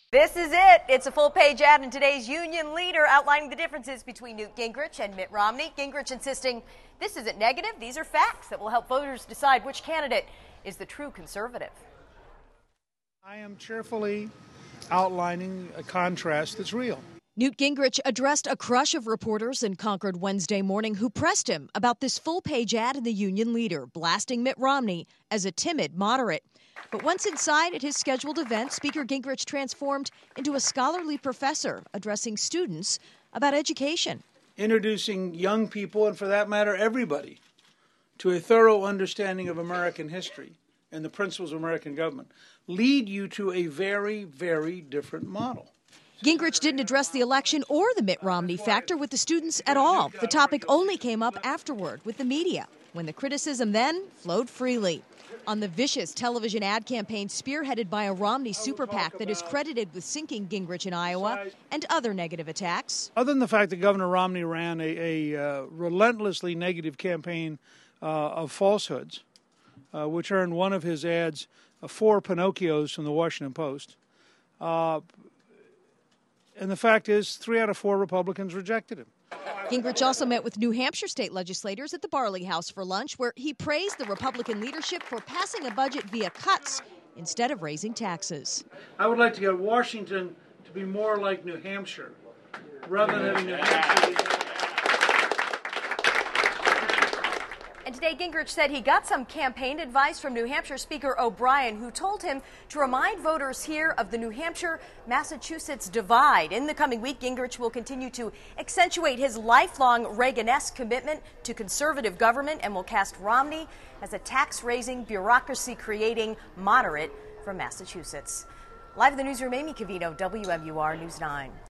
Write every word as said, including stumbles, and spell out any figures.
This is it. It's a full-page ad in today's Union Leader outlining the differences between Newt Gingrich and Mitt Romney. Gingrich insisting this isn't negative. These are facts that will help voters decide which candidate is the true conservative. I am cheerfully outlining a contrast that's real. Newt Gingrich addressed a crush of reporters in Concord Wednesday morning who pressed him about this full-page ad in the Union Leader, blasting Mitt Romney as a timid moderate. But once inside at his scheduled event, Speaker Gingrich transformed into a scholarly professor addressing students about education. Introducing young people, and for that matter, everybody, to a thorough understanding of American history and the principles of American government lead you to a very, very different model. Gingrich didn't address the election or the Mitt Romney factor with the students at all. The topic only came up afterward with the media, when the criticism then flowed freely on the vicious television ad campaign spearheaded by a Romney super PAC that is credited with sinking Gingrich in Iowa and other negative attacks. Other than the fact that Governor Romney ran a, a uh, relentlessly negative campaign uh, of falsehoods, uh, which earned one of his ads uh, four Pinocchios from the Washington Post, uh, and the fact is three out of four Republicans rejected him. Gingrich also met with New Hampshire state legislators at the Barley House for lunch, where he praised the Republican leadership for passing a budget via cuts instead of raising taxes. I would like to get Washington to be more like New Hampshire, rather than having New Hampshire. And today, Gingrich said he got some campaign advice from New Hampshire Speaker O'Brien, who told him to remind voters here of the New Hampshire-Massachusetts divide. In the coming week, Gingrich will continue to accentuate his lifelong Reagan-esque commitment to conservative government and will cast Romney as a tax-raising, bureaucracy-creating moderate from Massachusetts. Live in the newsroom, Amy Cavino, W M U R News nine.